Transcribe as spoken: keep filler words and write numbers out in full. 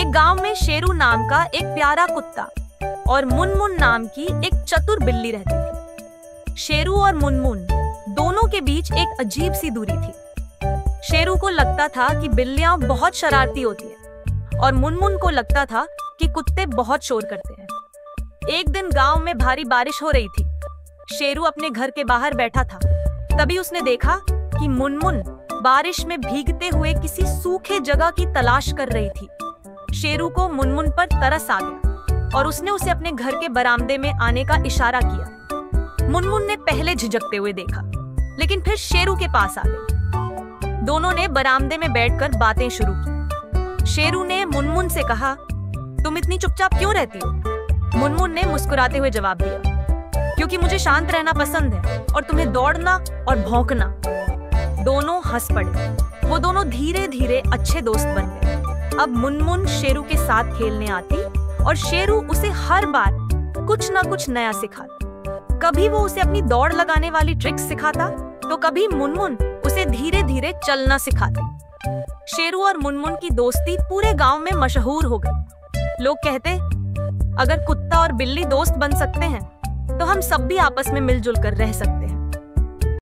एक गांव में शेरू नाम का एक प्यारा कुत्ता और मुनमुन नाम की एक चतुर बिल्ली रहती थी। शेरू और मुनमुन दोनों के बीच एक अजीब सी दूरी थी। शेरू को लगता था कि बिल्लियां बहुत शरारती होती हैं और मुनमुन को लगता था कि कुत्ते बहुत शोर करते हैं। एक दिन गांव में भारी बारिश हो रही थी। शेरू अपने घर के बाहर बैठा था। तभी उसने देखा कि मुनमुन बारिश में भीगते हुए किसी सूखे जगह की तलाश कर रही थी। शेरू को मुनमुन पर तरस आ गया और उसने उसे अपने घर के बरामदे में आने का इशारा किया। मुनमुन ने पहले झिझकते हुए देखा, लेकिन फिर शेरू के पास आ गई। दोनों ने बरामदे में बैठकर बातें शुरू की। शेरू ने मुनमुन से कहा, तुम इतनी चुपचाप क्यों रहती हो? मुनमुन ने मुस्कुराते हुए जवाब दिया, क्योंकि मुझे शांत रहना पसंद है और तुम्हें दौड़ना और भौंकना। दोनों हंस पड़े। वो दोनों धीरे धीरे अच्छे दोस्त बन गए। अब मुनमुन शेरू के साथ खेलने आती और शेरू उसे हर बार कुछ ना कुछ नया सिखाता। कभी वो उसे अपनी दौड़ लगाने वाली ट्रिक्स सिखाता, तो कभी मुनमुन उसे धीरे धीरे चलना सिखाती। शेरू और मुनमुन की दोस्ती पूरे गांव में मशहूर हो गई। लोग कहते, अगर कुत्ता और बिल्ली दोस्त बन सकते हैं, तो हम सब भी आपस में मिलजुल कर रह सकते हैं।